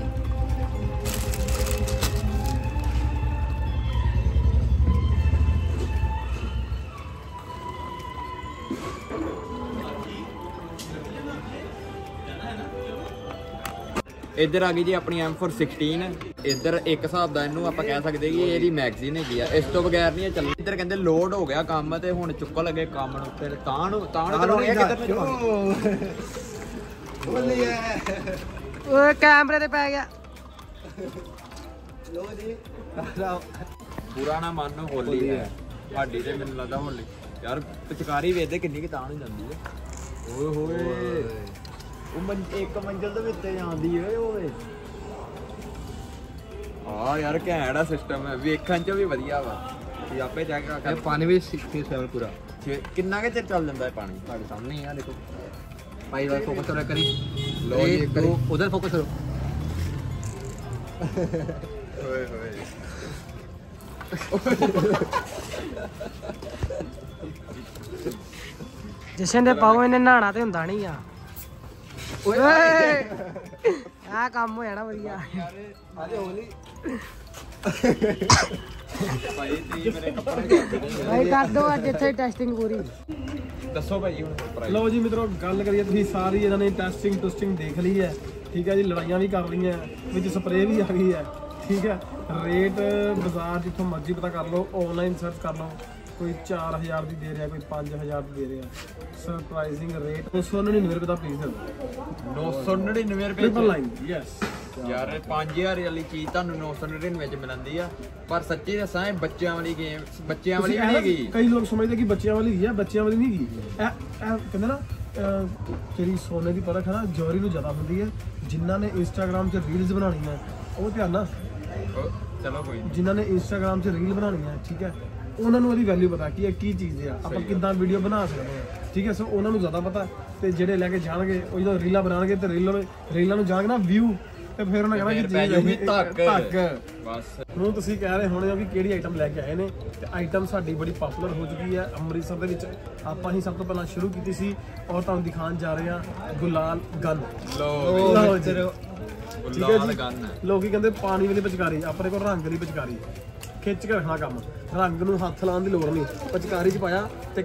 ਇੱਧਰ ਆ ਗਈ ਜੀ ਆਪਣੀ M416 ਇੱਧਰ ਇੱਕ ਹਿਸਾਬ ਦਾ ਇਹਨੂੰ ਆਪਾਂ ਕਹਿ ਸਕਦੇ ਕਿ ਇਹਦੀ ਮੈਗਜ਼ੀਨ ਹੈਗੀ ਆ ਇਸ ਤੋਂ ਬਗੈਰ ਨਹੀਂ ਇਹ ਚੱਲਣੀ ਇੱਧਰ ਕਹਿੰਦੇ ਲੋਡ ਹੋ ਗਿਆ ਕੰਮ ਤੇ ਹੁਣ ਚੁੱਕਣ ਲੱਗੇ ਕੰਮ ਨੂੰ ਫਿਰ ਤਾਂ ਨੂੰ ਕਰਾਉਣੀ ਆ ਕਿੱਧਰ ਨੂੰ ਬੋਲੀ ਹੈ ਓਏ ਕੈਮਰੇ ਤੇ ਪੈ ਗਿਆ ਲੋ ਜੀ ਪੂਰਾ ਨਾ ਮੰਨ ਹੋਲੀ ਹੈ ਸਾਡੀ ਤੇ ਮੈਨੂੰ ਲੱਗਦਾ ਹੋਲੀ ਯਾਰ ਪਿਚਕਾਰੀ ਵੇਖਦੇ ਕਿੰਨੀ ਕਿ ਤਾਂ ਨੂੰ ਜਾਂਦੀ ਹੈ ਓਏ ਹੋਏ ਉਹ ਇੱਕ ਮੰਜ਼ਲ ਦੇ ਵਿੱਚ ਜਾਂਦੀ ਓਏ ਓਏ ਆ ਯਾਰ ਘੈਂਟ ਆ ਸਿਸਟਮ ਹੈ ਵੇਖਣ ਚ ਵੀ ਵਧੀਆ ਵਾ ਤੁਸੀਂ ਆਪੇ ਚੈੱਕ ਕਰ ਪਾਣੀ ਵੀ 67 ਪੂਰਾ ਕਿੰਨਾ ਕਿ ਚਿਰ ਚੱਲ ਜਾਂਦਾ ਹੈ ਪਾਣੀ ਤੁਹਾਡੇ ਸਾਹਮਣੇ ਹੀ ਆ ਦੇਖੋ ਭਾਈ ਵਾਰ ਫੋਕਸ ਕਰੋ ਕਰੀ ਲੋ ਜੀ ਇੱਕ ਵਾਰੀ। ਉਧਰ ਫੋਕਸ ਕਰੋ ਓਏ ਹੋਏ ਜਸ਼ਨ ਦੇ ਪਾਉ ਇਹਨੇ ਨਹਾਣਾ ਤੇ ਹੁੰਦਾ ਨਹੀਂ ਆ ਓਏ ਆ ਕੰਮ ਹੋ ਜਾਣਾ ਵਧੀਆ ਆਜੇ ਹੋਲੀ ਭਾਈ ਤੁਸੀਂ ਮੇਰੇ ਕੱਪੜੇ ਭਾਈ ਕਰ ਦੋ ਅੱਜ ਇੱਥੇ ਟੈਸਟਿੰਗ ਪੂਰੀ ਦੱਸੋ ਭਾਈ ਹੁਣ ਪ੍ਰਾਈਸ ਲਓ ਜੀ ਮਿੱਤਰੋ ਗੱਲ ਕਰੀਏ ਤੁਸੀਂ ਸਾਰੀ ਇਹਨਾਂ ਨੇ ਟੈਸਟਿੰਗ ਦੇਖ ਲਈ ਹੈ ਠੀਕ ਹੈ ਜੀ ਲੜਾਈਆਂ ਵੀ ਕਰ ਲਈਆਂ ਵਿੱਚ ਸਪਰੇਅ ਵੀ ਆ ਗਈ ਹੈ ਠੀਕ ਹੈ ਰੇਟ ਬਾਜ਼ਾਰ ਜਿੱਥੋਂ ਮਰਜ਼ੀ ਪਤਾ ਕਰ ਲਓ ਆਨਲਾਈਨ ਸਰਚ ਕਰ ਲਓ ਕੋਈ 4000 ਦੀ ਦੇ ਰਿਹਾ ਕੋਈ 5000 ਦੀ ਦੇ ਰਿਹਾ ਸਰਪ੍ਰਾਈਜ਼ਿੰਗ ਰੇਟ 999 ਰੁਪਏ ਦਾ ਪੀਸ ਹੈ 999 ਰੁਪਏ ਟ੍ਰਿਪਲ ਲਾਈਨ ਯੈਸ ਯਾਰ 5000 ਵਾਲੀ ਚੀਜ਼ ਤੁਹਾਨੂੰ 999 ਵਿੱਚ ਮਿਲਦੀ ਆ ਪਰ ਸੱਚੀ ਦੱਸਾਂ ਇਹ ਬੱਚਿਆਂ ਵਾਲੀ ਗੇਮ ਬੱਚਿਆਂ ਵਾਲੀ ਨਹੀਂ ਹੈਗੀ ਕਈ ਲੋਕ ਸਮਝਦੇ ਕਿ ਬੱਚਿਆਂ ਵਾਲੀ ਹੀ ਹੈ ਬੱਚਿਆਂ ਵਾਲੀ ਨਹੀਂ ਹੈਗੀ ਇਹ ਕਹਿੰਦੇ ਨਾ ਜਿਹੜੀ ਸੋਨੇ ਦੀ ਪਰਖ ਹੈ ਨਾ ਜੌਹਰੀ ਨੂੰ ਜ਼ਿਆਦਾ ਹੁੰਦੀ ਹੈ ਜਿਨ੍ਹਾਂ ਨੇ ਇੰਸਟਾਗ੍ਰਾਮ 'ਚ ਰੀਲਸ ਬਣਾਉਣੀਆਂ ਉਹ ਧਿਆਨ ਨਾਲ ਚਲੋ ਕੋਈ ਜਿਨ੍ਹਾਂ ਨੇ ਇੰਸਟਾਗ੍ਰਾਮ 'ਚ ਰੀਲ ਬਣਾਉਣੀ ਹੈ ਠੀਕ ਹੈ ਉਹਨਾਂ ਨੂੰ ਉਹਦੀ ਵੈਲਿਊ ਪਤਾ ਕਿ ਇਹ ਕੀ ਚੀਜ਼ ਆ ਆਪਾਂ ਕਿੱਦਾਂ ਵੀਡੀਓ ਬਣਾ ਸਕਦੇ ਹਾਂ ਠੀਕ ਹੈ ਸੋ ਉਹਨਾਂ ਨੂੰ ਜ਼ਿਆਦਾ ਪਤਾ ਤੇ ਜਿਹੜੇ ਲੈ ਕੇ ਜਾਣਗੇ ਉਹ ਜਦੋਂ ਰੀਲਾਂ ਬਣਾਉਣਗੇ ਤੇ ਰੀਲਾਂ ਨੂੰ ਜਾਣਗੇ ਨਾ ਵਿਊ ਤੇ ਫਿਰ ਉਹਨਾਂ ਕਹਿਣਾ ਕਿ ਚੀਜ਼ ਧੱਕ ਬਸ ਹੁਣ ਤੁਸੀਂ ਕਹਿ ਰਹੇ ਹੋਣੇ ਹੋ ਕਿ ਕਿਹੜੀ ਆਈਟਮ ਲੈ ਕੇ ਆਏ ਨੇ ਤੇ ਆਈਟਮ ਸਾਡੀ ਬੜੀ ਪਪੂਲਰ ਹੋ ਚੁੱਕੀ ਹੈ ਅੰਮ੍ਰਿਤਸਰ ਦੇ ਵਿੱਚ ਆਪਾਂ ਹੀ ਸਭ ਤੋਂ ਪਹਿਲਾਂ ਸ਼ੁਰੂ ਕੀਤੀ ਸੀ ਔਰ ਤੁਹਾਨੂੰ ਦਿਖਾਉਣ ਜਾ ਰਹੇ ਹਾਂ ਗੁਲਾਲ ਗਨ ਲੋ ਠੀਕ ਹੈ ਜੀ ਲੋਕੀ ਕਹਿੰਦੇ ਪਾਣੀ ਵਾਲੀ ਪਿਚਕਾਰੀ ਆਪਣੇ ਕੋਲ ਰੰਗ ਦੀ ਪਿਚਕਾਰੀ ਖਿੱਚ ਕੇ ਰੱਖਣਾ ਕੰਮ ਰੰਗ ਨੂੰ ਹੱਥ ਲਾਉਣ ਦੀ ਲੋੜ ਨਹੀਂ ਪਿਚਕਾਰੀ 'ਚ ਪਾਇਆ ਤੇ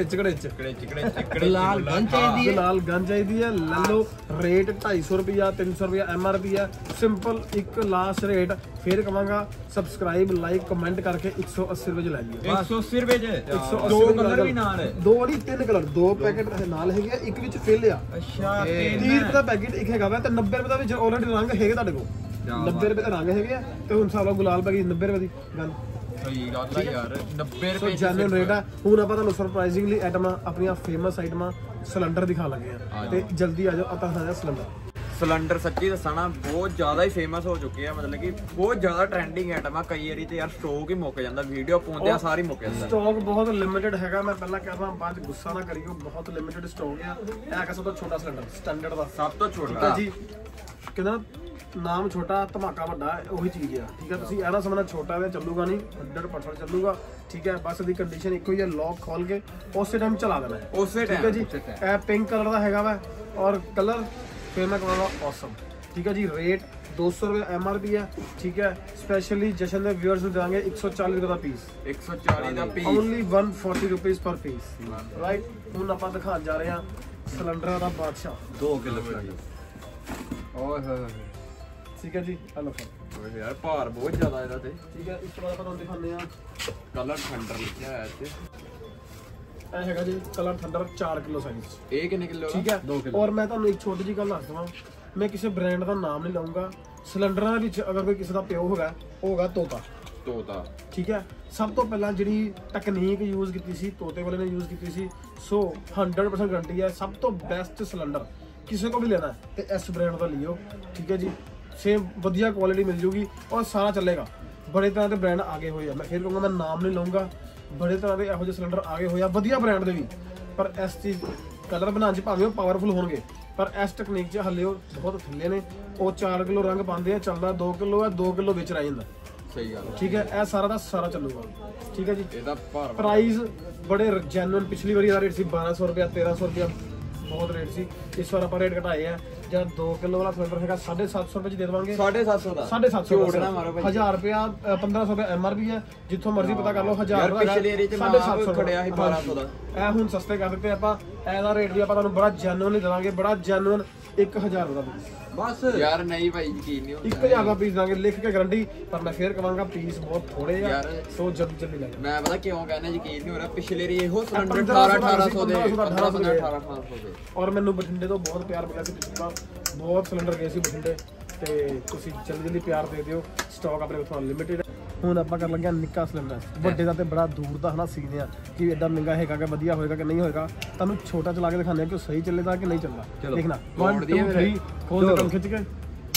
ਘੜੇ ਲਾਲ ਗਨ ਚਾਹੀਦੀ ਹੈ ਲਾਲ ਗਨ ਚਾਹੀਦੀ ਹੈ ਲੈ ਲਓ ਰੇਟ 250 ਰੁਪਿਆ 300 ਰੁਪਿਆ MRP ਹੈ ਸਿੰਪਲ ਇੱਕ ਲਾਸਟ ਰੇਟ ਫਿਰ ਕਵਾਂਗਾ ਸਬਸਕ੍ਰਾਈਬ ਲਾਈਕ ਕਮੈਂਟ ਕਰਕੇ 180 ਰੁਪਏ 'ਚ ਲੈ ਜਿਓ 180 ਰੁਪਏ ਚ 180 ਦੋ ਕਲਰ ਵੀ ਨਾਲ ਹੈ ਦੋ ਵਾਲੀ ਤਿੰਨ ਕਲਰ ਦੋ ਪੈਕੇਟ ਨਾਲ ਹੈਗੇ ਆ ਇੱਕ ਵਿੱਚ ਫਿਲ ਆ ਅੱਛਾ 30 ਰੁਪਏ ਦਾ ਪੈਕੇਟ ਇੱਕ ਹੈਗਾ ਵਾ ਤੇ 90 ਰੁਪਏ ਦਾ ਵਿੱਚ ਆਲਰੇਡੀ ਰੰਗ ਹੈਗੇ ਤੁਹਾਡੇ ਕੋਲ 90 ਰੁਪਏ ਦਾ ਰੰਗ ਹੈਗੇ ਆ ਤੇ ਹੁਣ ਸਾਰਾ ਗੁਲਾਲ ਪੈ ਗਈ 90 ਰੁਪਏ ਦੀ ਗੱਲ ਸਹੀ ਗੱਲ ਆ ਯਾਰ 90 ਸੋ ਰੁਪਏ ਜੈਨੂਇਨ ਰੇਟ ਆ ਹੁਣ ਆਪਾਂ ਤੁਹਾਨੂੰ ਸਰਪ੍ਰਾਈਜ਼ਿੰਗਲੀ ਆਈਟਮਾਂ ਆਪਣੀਆਂ ਫੇਮਸ ਆਈਟਮਾਂ ਸਿਲੰਡਰ ਦਿਖਾ ਲੱਗੇ ਆ ਤੇ ਜਲਦੀ ਆ ਜਾਓ ਆਪਾਂ ਦਿਖਾਉਂਦੇ ਆ ਸਿਲੰਡਰ ਸਿਲੰਡਰ ਸੱਚੀ ਦੱਸਾਂ ਨਾ ਬਹੁਤ ਜ਼ਿਆਦਾ ਹੀ ਫੇਮਸ ਹੋ ਚੁੱਕੇ ਆ ਮਤਲਬ ਕਿ ਬਹੁਤ ਜ਼ਿਆਦਾ ਟ੍ਰੈਂਡਿੰਗ ਆਈਟਮ ਆ ਕਈ ਵਾਰੀ ਤੇ ਯਾਰ ਸਟਾਕ ਹੀ ਮੁੱਕ ਜਾਂਦਾ ਵੀਡੀਓ ਪਾਉਂਦੇ ਆ ਸਾਰੀ ਮੁੱਕ ਜਾਂਦਾ ਸਟਾਕ ਬਹੁਤ ਲਿਮਿਟਡ ਹੈਗਾ ਮੈਂ ਪਹਿਲਾਂ ਕਹਿੰਦਾ ਬਾਅਦ ਚ ਗੁੱਸਾ ਨਾ ਕਰਿਓ ਬਹੁਤ ਲਿਮਿਟਡ ਸਟਾਕ ਆ ਇਹ ਹੈਗਾ ਸਭ ਤੋਂ ਛੋਟਾ ਸਿਲੰਡਰ ਸਟੈਂਡਰਡ ਦਾ ਸਭ ਤੋਂ ਠੀਕ ਛੋਟਾ ਹੈ ਜੀ ਕਹਿੰਦਾ ਨਾਮ ਛੋਟਾ ਧਮਾਕਾ ਵੱਡਾ ਉਹੀ ਚੀਜ਼ ਆ ਠੀਕ ਹੈ ਤੁਸੀਂ ਇਹਦਾ ਸਮਝਣਾ ਛੋਟਾ ਹੈ ਚੱਲੂਗਾ ਨਹੀਂ 100% ਚੱਲੂਗਾ ਠੀਕ ਹੈ ਬਸ ਦੀ ਕੰਡੀਸ਼ਨ ਇੱਕੋ ਹੀ ਹੈ ਲੌਕ ਖੋਲ ਕੇ ਉਸੇ ਟਾਈਮ ਚਲਾ ਦੇਣਾ ਹੈ ਉਸੇ ਠੀਕ ਹੈ ਟਾਈਮ ਜੀ ਇਹ ਪਿੰਕ ਕਲਰ ਦਾ ਹੈਗਾ ਵਾ ਔਰ ਕਲਰ ਫਿਰ ਮੈਂ ਕਹਾਂਗਾ ਔਸਮ ਠੀਕ ਹੈ ਜੀ ਰੇਟ 200 ਰੁਪਏ MRP ਹੈ ਠੀਕ ਹੈ ਸਪੈਸ਼ਲੀ ਜਸ਼ਨ ਦੇ ਵਿਊਅਰਸ ਨੂੰ ਦੇਵਾਂਗੇ 140 ਰੁਪਏ ਦਾ ਪੀਸ 140 ਦਾ ਪੀਸ ਓਨਲੀ 140 ਰੁਪਏ ਪਰ ਪੀਸ ਰਾਈਟ ਹੁਣ ਆਪਾਂ ਦਿਖਾਉਣ ਜਾ ਰਹੇ ਹਾਂ ਸਿਲੰਡਰਾਂ ਦਾ ਬਾਦਸ਼ਾਹ 2 ਕਿਲੋ ਓਏ ਹੋਏ ਠੀਕ ਹੈ ਜੀ ਹਲੋ ਓਏ ਯਾਰ ਭਾਰ ਬਹੁਤ ਜ਼ਿਆਦਾ ਇਹਦਾ ਤੇ ਠੀਕ ਹੈ ਇਸ ਤੋਂ ਬਾਅਦ ਆਪਾਂ ਤੁਹਾਨੂੰ ਦਿਖਾਉਂਦੇ ਹਾਂ ਕਲਰ ਠੰਡਰ ਲਿਖਿਆ ਹੋਇਆ ਇੱਥੇ ਇਹ ਹੈਗਾ ਜੀ ਕਲਰ ਠੰਡਰ 4 ਕਿਲੋ ਸਾਈਜ਼ ਇਹ ਕਿੰਨੇ ਕਿਲੋ ਠੀਕ ਹੈ ਔਰ ਮੈਂ ਤੁਹਾਨੂੰ ਇੱਕ ਛੋਟੀ ਜਿਹੀ ਗੱਲ ਦੱਸ ਦਵਾਂ ਮੈਂ ਕਿਸੇ ਬ੍ਰਾਂਡ ਦਾ ਨਾਮ ਨਹੀਂ ਲਵਾਂਗਾ ਸਿਲੰਡਰਾਂ ਦੇ ਵਿੱਚ ਅਗਰ ਕੋਈ ਕਿਸੇ ਦਾ ਪਿਓ ਹੋਗਾ ਉਹ ਹੋਗਾ ਤੋਤਾ ਠੀਕ ਹੈ ਸਭ ਤੋਂ ਪਹਿਲਾਂ ਜਿਹੜੀ ਟੈਕਨੀਕ ਯੂਜ਼ ਕੀਤੀ ਸੀ ਤੋਤੇ ਵਾਲੇ ਨੇ ਯੂਜ਼ ਕੀਤੀ ਸੀ ਸੋ 100% ਗਾਰੰਟੀ ਹੈ ਸਭ ਤੋਂ ਬੈਸਟ ਸਿਲੰਡਰ ਕਿਸੇ ਕੋ ਵੀ ਲੈਣਾ ਹੈ ਤੇ ਇਸ ਬ੍ਰਾਂਡ ਦਾ ਲਿਓ ਠੀਕ ਹੈ ਜੀ ਸੇਮ ਵਧੀਆ ਕੁਆਲਿਟੀ ਮਿਲ ਜੂਗੀ ਔਰ ਸਾਰਾ ਚੱਲੇਗਾ ਬੜੇ ਤਰ੍ਹਾਂ ਦੇ ਬ੍ਰਾਂਡ ਆਗੇ ਹੋਏ ਆ ਮੈਂ ਫਿਰ ਕਹੂੰਗਾ ਮੈਂ ਨਾਮ ਨਹੀਂ ਲਵਾਂਗਾ ਬੜੇ ਤਰ੍ਹਾਂ ਦੇ ਇਹੋ ਜਿਹੇ ਸਿਲੰਡਰ ਆਗੇ ਹੋਏ ਆ ਵਧੀਆ ਬ੍ਰਾਂਡ ਦੇ ਵੀ ਪਰ ਇਸ ਚੀਜ਼ ਕਲਰ ਬਣਾਉਣ 'ਚ ਭਾਵੇਂ ਉਹ ਪਾਵਰਫੁਲ ਹੋਣਗੇ ਪਰ ਇਸ ਟੈਕਨੀਕ 'ਚ ਹੱਲੇ ਉਹ ਬਹੁਤ ਥੱਲੇ ਨੇ। ਉਹ 4 ਕਿਲੋ ਰੰਗ ਪਾਉਂਦੇ ਆ, ਚੱਲਦਾ 2 ਕਿਲੋ ਆ, 2 ਕਿਲੋ ਵਿੱਚ ਰਹਿ ਜਾਂਦਾ। ਸਹੀ ਗੱਲ ਠੀਕ ਹੈ, ਇਹ ਸਾਰਾ ਦਾ ਸਾਰਾ ਚੱਲੂਗਾ। ਠੀਕ ਹੈ ਜੀ, ਇਹਦਾ ਭਾਰ ਪ੍ਰਾਈਸ ਬੜੇ ਜੈਨੂਇਨ। ਪਿਛਲੀ ਵਾਰੀ ਦਾ ਰੇਟ ਸੀ 1200 ਰੁਪਇਆ, 1300 ਰੁਪਇਆ ਬਹੁਤ ਰੇਟ ਸੀ। ਇਸ ਵਾਰ ਆਪਾਂ ਰੇਟ ਘਟਾਏ ਆ। ਜਿਹੜਾ 2 ਕਿਲੋ ਵਾਲਾ ਸਿਲੰਡਰ ਹੈਗਾ 750 ਰੁਪਏ 'ਚ ਦੇ ਦੇਵਾਂਗੇ। 750 ਦਾ 750 ਝੂਠ ਨਾ ਮਾਰੋ ਭਾਈ। 1000 ਰੁਪਇਆ 1500 ਰੁਪਏ MRP ਹੈ। ਜਿੱਥੋਂ ਮਰਜ਼ੀ ਪਤਾ ਕਰ ਲਓ। 1000 ਦਾ ਪਿਛਲੇ ਏਰੀਏ 'ਚ 750 ਖੜਿਆ ਸੀ 1200 ਦਾ। ਇਹ ਹੁਣ ਸਸਤੇ ਕਰ ਦਿੱਤੇ ਆਪਾਂ। ਇਹਦਾ ਰੇਟ ਵੀ ਆਪਾਂ ਤੁਹਾਨੂੰ ਬੜਾ ਜੈਨੂਇਨ ਹੀ ਦੇਵਾਂਗੇ, ਬੜਾ ਜੈਨੂਇਨ। 1000 ਦਾ ਪੀਸ ਬਸ ਯਾਰ। ਨਹੀਂ ਭਾਈ ਯਕੀਨ ਨਹੀਂ ਹੁੰਦਾ। 1000 ਦਾ ਪੀਸ ਦਾਂਗੇ ਲਿਖ ਕੇ ਗਾਰੰਟੀ। ਪਰ ਮੈਂ ਫੇਰ ਕਹਾਂਗਾ ਪੀਸ ਬਹੁਤ ਥੋੜੇ ਆ, ਸੋ ਜਲਦੀ ਲੈ ਜਾਓ। ਮੈਂ ਪਤਾ ਕਿਉਂ ਕਹਿੰਦਾ ਯਕੀਨ ਨਹੀਂ ਹੋ ਰਿਹਾ। ਪਿਛਲੇ ਏਰੀਏ ਇਹੋ ਸਿਲੰਡਰ 1800 ਦੇ 1800 ਦੇ। ਔਰ ਮੈਨੂੰ ਬਠਿੰਡੇ ਤੋਂ ਬਹੁਤ ਪਿਆਰ ਮਿਲਿਆ ਸੀ। ਪਿਛਲੀ ਵਾਰ ਬਹੁਤ ਸਿਲੰਡਰ ਗਏ ਸੀ ਬਠਿੰਡੇ, ਤੇ ਤੁਸੀਂ ਜਲਦੀ ਪਿਆਰ ਦੇ ਦਿਓ। ਸਟਾਕ ਆਪਣੇ ਕੋਲ ਅਨਲਿਮਿਟਿਡ ਹੈ। ਹੁਣ ਆਪਾਂ ਕਰ ਲੱਗਿਆ ਨਿੱਕਾ ਸਿਲੰਡਰ। ਵੱਡੇ ਦਾ ਤੇ ਬੜਾ ਦੂਰ ਦਾ ਹਨਾ ਸੀਨ ਆ ਕਿ ਐਡਾ ਮਹਿੰਗਾ ਹੈਗਾ ਕਿ ਵਧੀਆ ਹੋਏਗਾ ਕਿ ਨਹੀਂ ਹੋਏਗਾ। ਤੁਹਾਨੂੰ ਛੋਟਾ ਚਲਾ ਕੇ ਦਿਖਾਉਂਦੇ ਆ ਕਿ ਉਹ ਸਹੀ ਚੱਲੇਗਾ ਕਿ ਨਹੀਂ ਚੱਲਦਾ। ਦੇਖਣਾ 1 2 3 ਖੋਲ ਦੇ, ਕੰਮ ਖਿੱਚ ਕੇ।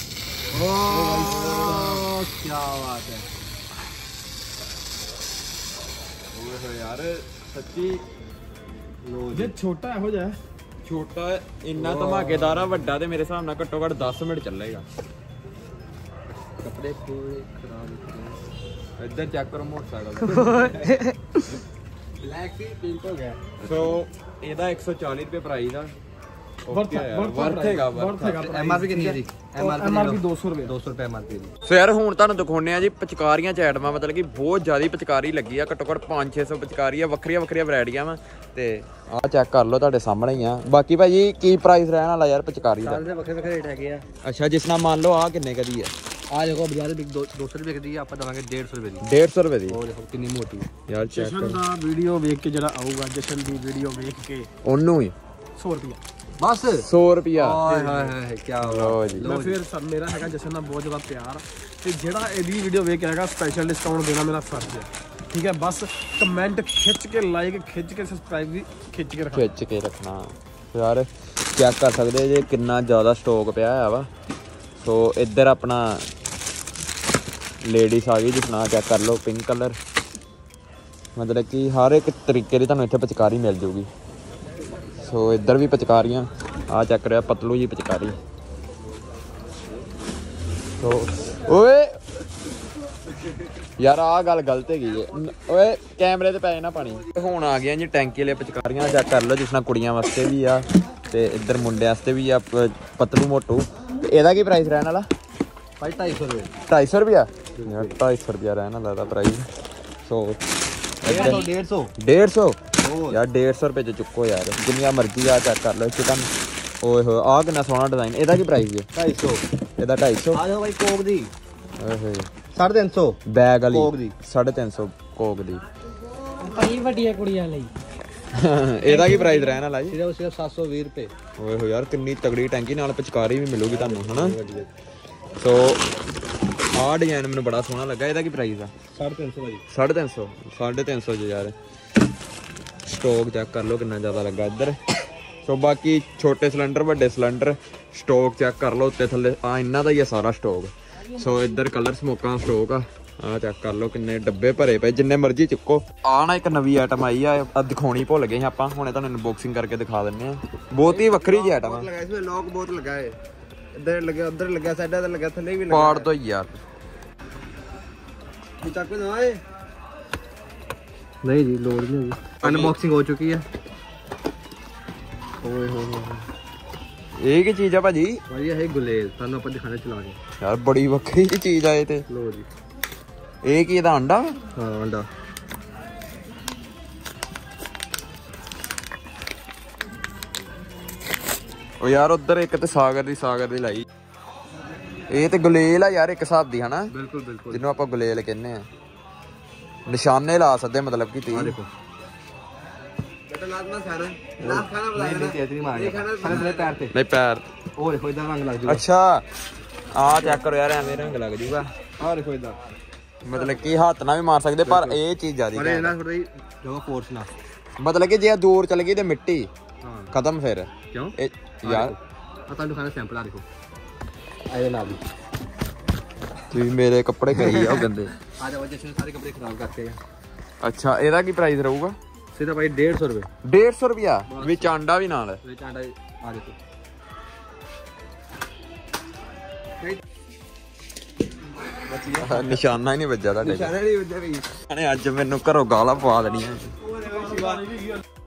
ਓਹ ਕੀ ਬਾਤ ਹੈ। ਓਏ ਯਾਰ ਸੱਚੀ ਜੇ ਛੋਟਾ ਇਹੋ ਜਿਹਾ ਛੋਟਾ ਇੰਨਾ ਧਮਾਕੇਦਾਰ ਆ। ਵੱਡਾ ਤੇ ਮੇਰੇ ਹਿਸਾਬ ਨਾਲ ਘੱਟੋ ਘੱਟ 10 ਮਿੰਟ ਚੱਲੇਗਾ। ਕੱਪੜੇ ਪੂਰੇ ਖਰਾਬ। ਇੱਧਰ ਚੈੱਕ ਕਰੋ ਮੋਟਰਸਾਈਕਲ ਬਲੈਕ ਸੀ ਪਿੰਕ ਹੋ ਗਿਆ। ਸੋ ਇਹਦਾ 140 ਰੁਪਏ ਪ੍ਰਾਈਸ ਆ। ਵਰਥ ਹੈਗਾ। MRP ਕਿੰਨੀ ਹੈ ਜੀ? MRP 200 ਰੁਪਏ। 200 ਰੁਪਏ MRP ਦੀ। ਸੋ ਯਾਰ ਹੁਣ ਤੁਹਾਨੂੰ ਦਿਖਾਉਂਦੇ ਆ ਜੀ ਪਿਚਕਾਰੀਆਂ ਚ ਆਈਟਮਾਂ। ਮਤਲਬ ਕਿ ਬਹੁਤ ਜ਼ਿਆਦਾ ਪਿਚਕਾਰੀ ਲੱਗੀ ਆ। ਘੱਟੋ ਘੱਟ 500-600 ਪਿਚਕਾਰੀ ਆ। ਵੱਖਰੀਆਂ ਵੈਰਾਈਟੀਆਂ ਵਾ। ਤੇ ਆਹ ਚੈੱਕ ਕਰ ਲਓ ਤੁਹਾਡੇ ਸਾਹਮਣੇ ਹੀ ਆ। ਬਾਕੀ ਭਾਜੀ ਕੀ ਪ੍ਰਾਈਸ ਰਹਿਣ ਵਾਲਾ ਯਾਰ ਪਿਚਕਾਰੀ ਦਾ? ਸਾਰੇ ਵੱਖਰੇ ਰੇਟ ਹੈਗੇ ਆ। ਅੱਛਾ, ਜਿਸ ਨਾਲ ਮੰਨ ਲਓ ਆ ਕਿੰਨੇ ਕਦੀ ਆ? ਆ ਦੇਖੋ ਬਾਜ਼ਾਰ ਵਿੱਚ 200 ਰੁਪਏ ਦੀ ਆਪਾਂ ਦਵਾਂਗੇ 150 ਰੁਪਏ ਦੀ। 150 ਰੁਪਏ ਦੀ। ਉਹ ਦੇਖੋ ਕਿੰਨੀ ਮੋਟੀ ਯਾਰ ਚੈੱਕ ਜਸ਼ਨ ਦਾ ਵੀਡੀਓ ਵੇਖ ਕੇ ਜਿਹੜਾ ਆਊਗਾ, ਜਸ਼ਨ ਦੀ ਵੀਡੀਓ ਵੇਖ ਕੇ ਉਹਨੂੰ ਹੀ 100 ਰੁਪਏ ਬਸ। 100 ਰੁਪਿਆ। ਹਾਏ ਹਾਏ ਕੀ ਲਓ ਜੀ। ਮੈਂ ਫਿਰ ਮੇਰਾ ਹੈਗਾ ਜਸ਼ਨ ਨਾਲ ਬਹੁਤ ਜ਼ਿਆਦਾ ਪਿਆਰ, ਤੇ ਜਿਹੜਾ ਇਹਦੀ ਵੀਡੀਓ ਵੇਖ ਕੇ ਹੈਗਾ ਸਪੈਸ਼ਲ ਡਿਸਕਾਊਂਟ ਦੇਣਾ ਮੇਰਾ ਫਰਜ਼ ਹੈ। ਠੀਕ ਹੈ, ਬਸ ਕਮੈਂਟ ਖਿੱਚ ਕੇ, ਲਾਈਕ ਖਿੱਚ ਕੇ, ਸਬਸਕ੍ਰਾਈਬ ਵੀ ਖਿੱਚ ਕੇ ਰੱਖਣਾ। ਯਾਰ ਚੈੱਕ ਕਰ ਸਕਦੇ ਜੇ ਕਿੰਨਾ ਜ਼ਿਆਦਾ ਸਟਾਕ ਪਿਆ ਹੋਇਆ ਵਾ। ਸੋ ਇੱਧਰ ਆਪਣਾ ਲੇਡੀਜ਼ ਆ ਗਈ ਜਿਸ ਨਾਲ ਚੈੱਕ ਕਰ ਲਓ। ਪਿੰਕ ਕਲਰ, ਮਤਲਬ ਕਿ ਹਰ ਇੱਕ ਤਰੀਕੇ ਦੀ ਤੁਹਾਨੂੰ ਇੱਥੇ ਪਿਚਕਾਰੀ ਮਿਲ ਜੂਗੀ। ਸੋ ਇੱਧਰ ਵੀ ਪਿਚਕਾਰੀਆਂ ਆ ਚੈੱਕ ਕਰਿਆ, ਪਤਲੂ ਜੀ ਪਿਚਕਾਰੀ। ਸੋ ਓਏ ਯਾਰ ਆਹ ਗੱਲ ਗਲਤ ਹੈਗੀ ਏ। ਓਏ ਕੈਮਰੇ ਤੇ ਪੈ ਜਾਣਾ ਪਾਣੀ। ਹੁਣ ਆ ਗਈਆਂ ਜੀ ਟੈਂਕੀ ਵਾਲੇ ਪਿਚਕਾਰੀਆਂ। ਚੈੱਕ ਕਰ ਲਓ, ਜਿਸ ਨਾਲ ਕੁੜੀਆਂ ਵਾਸਤੇ ਵੀ ਆ ਤੇ ਇੱਧਰ ਮੁੰਡਿਆਂ ਵਾਸਤੇ ਵੀ ਆ। ਪਤਲੂ ਮੋਟੂ। ਤੇ ਇਹਦਾ ਕੀ ਪ੍ਰਾਈਸ ਰਹਿਣ ਵਾਲਾ? ਭਾਈ 250 ਰੁਪਏ। 250 ਰੁਪਿਆ? ਯਾਰ 250 ਰੁਪਿਆ ਰਹਿਣ ਵਾਲਾ ਦਾ ਪ੍ਰਾਈਸ। ਸੋ 150 ਯਾਰ 150 ਰੁਪਏ ਚ ਚੁੱਕੋ ਯਾਰ, ਜਿੰਨੀਆਂ ਮਰਜ਼ੀ ਆ ਚੈੱਕ ਕਰ ਲਓ। ਚਿਕਨ ਓਏ ਹੋਏ ਆਹ ਕਿੰਨਾ ਸੋਹਣਾ ਡਿਜ਼ਾਈਨ। ਇਹਦਾ ਕੀ ਪ੍ਰਾਈਸ ਹੈ? 250। ਇਹਦਾ 250। ਆ ਜਾਓ ਭਾਈ ਕੋਕ ਦੀ ਓਏ ਹੋਏ 350 ਬੈਗ ਵਾਲੀ ਕੋਕ ਦੀ 350 ਕੋਕ ਦੀ। ਭਾਈ ਵੱਡੀਆਂ ਕੁੜੀਆਂ ਲਈ ਇਹਦਾ ਕੀ ਪ੍ਰਾਈਸ ਰਹਿਣ ਵਾਲਾ ਜੀ? ਸਿਰਫ 720 ਰੁਪਏ। ਓਏ ਹੋਏ ਯਾਰ ਕਿੰਨੀ ਤਗੜੀ ਟੈਂਕੀ, ਨਾਲ ਪਿਚਕਾਰੀ ਵੀ ਮਿਲੂਗੀ ਤੁਹਾਨੂੰ ਹਨਾ। ਸੋ ਆਹ ਡਿਜ਼ਾਈਨ ਮੈਨੂੰ ਬੜਾ ਸੋਹਣਾ ਲੱਗਾ। ਇਹਦਾ ਕੀ ਪ੍ਰਾਈਸ ਆ? 350 ਭਾਜੀ। 350 350 ਚ ਯਾਰ। ਸਟੋਕ ਚੈੱਕ ਕਰ ਲਓ ਕਿੰਨਾ ਜ਼ਿਆਦਾ ਲੱਗਾ ਇੱਧਰ। ਸੋ ਬਾਕੀ ਛੋਟੇ ਸਿਲੰਡਰ, ਵੱਡੇ ਸਿਲੰਡਰ, ਸਟੋਕ ਚੈੱਕ ਕਰ ਲਓ ਉੱਤੇ ਥੱਲੇ। ਆ ਇਹਨਾਂ ਦਾ ਹੀ ਆ ਸਾਰਾ ਸਟੋਕ। ਸੋ ਇੱਧਰ ਕਲਰ ਸਮੋਕਾਂ ਸਟੋਕ ਆ। ਆਹ ਚੈੱਕ ਕਰ ਲਓ ਕਿੰਨੇ ਡੱਬੇ ਭਰੇ ਪਏ, ਜਿੰਨੇ ਮਰਜ਼ੀ ਚੁੱਕੋ। ਆ ਨਾ ਇੱਕ ਨਵੀਂ ਆਈਟਮ ਆਈ ਆ, ਦਿਖਾਉਣੀ ਭੁੱਲ ਗਏ ਆਪਾਂ, ਹੁਣੇ ਤੁਹਾਨੂੰ ਅਨਬਾਕਸਿੰਗ ਕਰਕੇ ਦਿਖਾ ਦਿੰਨੇ ਆ। ਬਹੁਤ ਹੀ ਵੱਖਰੀ ਜਿਹੀ ਆਈਟਮ ਆ। ਲਗਾ ਇਸ ਵਿੱਚ ਲੋਕ ਬਹੁਤ ਲੱਗਾ ਹੈ। ਇੱਧਰ ਲੱਗਿਆ, ਉੱਧਰ ਲੱਗਿਆ, ਸਾਈਡਾਂ ਤੇ ਲੱਗਿਆ, ਥੱਲੇ ਵੀ ਲੱਗਾ। ਪਾੜ ਤੋਂ ਯਾਰ ਇਹ ਤੱਕ ਨਾ ਆਏ। ਨਹੀਂ ਜੀ ਲੋੜ ਨਹੀਂ ਹੋਈ। ਅਨਬਾਕਸਿੰਗ ਹੋ ਚੁੱਕੀ ਹੈ। ਓਏ ਹੋਏ ਇਹ ਕੀ ਚੀਜ਼ ਆ ਭਾਜੀ? ਭਾਈ ਇਹ ਗੁਲੇਲ ਤੁਹਾਨੂੰ ਆਪਾਂ ਦਿਖਾਣੇ ਚਲਾ ਕੇ। ਯਾਰ ਬੜੀ ਵੱਖਰੀ ਜਿਹੀ ਚੀਜ਼ ਆ ਇਹ ਤੇ। ਲੋ ਜੀ ਇਹ ਕੀ ਇਹਦਾ ਅੰਡਾ? ਹਾਂ ਅੰਡਾ। ਉਹ ਯਾਰ ਉਧਰ ਇੱਕ ਤੇ ਸਾਗਰ ਦੀ ਲਾਈ। ਇਹ ਤੇ ਗੁਲੇਲ ਆ ਯਾਰ ਇੱਕ ਹਿਸਾਬ ਦੀ ਹਨਾ। ਬਿਲਕੁਲ ਬਿਲਕੁਲ, ਜਿਹਨੂੰ ਆਪਾਂ ਗੁਲੇਲ ਕਹਿੰਦੇ ਆ। ਨਿਸ਼ਾਨੇ ਲਾ ਸਕਦੇ ਮਤਲਬ ਕਿ ਆ ਦੇਖੋ ਬੇਟਾ ਲਾਜ਼ਮਾ ਖਾਣਾ ਬਤਾ ਦੇਣਾ। ਨਹੀਂ ਤੇਰੀ ਮਾਰ ਇਹ ਖਾਣਾ ਸਾਰੇ ਪੈਰ ਤੇ ਨਹੀਂ ਪੈਰ। ਉਹ ਦੇਖੋ ਇਦਾਂ ਰੰਗ ਲੱਗ ਜੂਗਾ। ਅੱਛਾ ਆ ਚੈੱਕ ਕਰੋ ਯਾਰ, ਐਵੇਂ ਰੰਗ ਲੱਗ ਜੂਗਾ। ਆ ਦੇਖੋ ਇਦਾਂ, ਮਤਲਬ ਕਿ ਹੱਥ ਨਾਲ ਵੀ ਮਾਰ ਸਕਦੇ, ਪਰ ਇਹ ਚੀਜ਼ ਜ਼ਿਆਦਾ ਪਰ ਇਹ ਨਾ ਥੋੜੀ ਜੋ ਫੋਰਸ ਨਾ, ਮਤਲਬ ਕਿ ਜੇ ਦੂਰ ਚਲ ਗਈ ਤੇ ਮਿੱਟੀ ਹਾਂ ਖਤਮ ਫਿਰ। ਕਿਉਂ ਇਹ ਯਾਰ ਆ ਤੁਹਾਨੂੰ ਖਾਣਾ ਸੈਂਪਲ ਆ ਦੇਖੋ ਇਹਦੇ ਨਾਲ ਵੀ। ਤੁਸੀਂ ਮੇਰੇ ਕੱਪੜੇ ਕਰੀ ਆ ਉਹ ਗੰਦੇ। ਆ ਜਾ ਵਜੇ ਸਾਰੇ ਕੱਪੜੇ ਖਰਾਬ ਕਰਤੇ ਆ। ਅੱਛਾ ਇਹਦਾ ਕੀ ਪ੍ਰਾਈਸ ਰਹੂਗਾ? ਸਿੱਧਾ ਭਾਈ 150 ਰੁਪਏ। 150 ਰੁਪਿਆ ਵਿੱਚ ਆਂਡਾ ਵੀ ਨਾਲ। ਵਿੱਚ ਆਂਡਾ ਆ ਦੇਖੋ ਨਿਸ਼ਾਨਾ ਹੀ ਨਹੀਂ ਵੱਜਾ ਤੁਹਾਡੇ ਨਿਸ਼ਾਨਾ ਨਹੀਂ ਵੱਜਿਆ ਵੀ ਨੇ ਅੱਜ ਮੈਨੂੰ ਘਰੋਂ ਗਾਲਾਂ ਪਵਾ ਦੇਣੀਆਂ।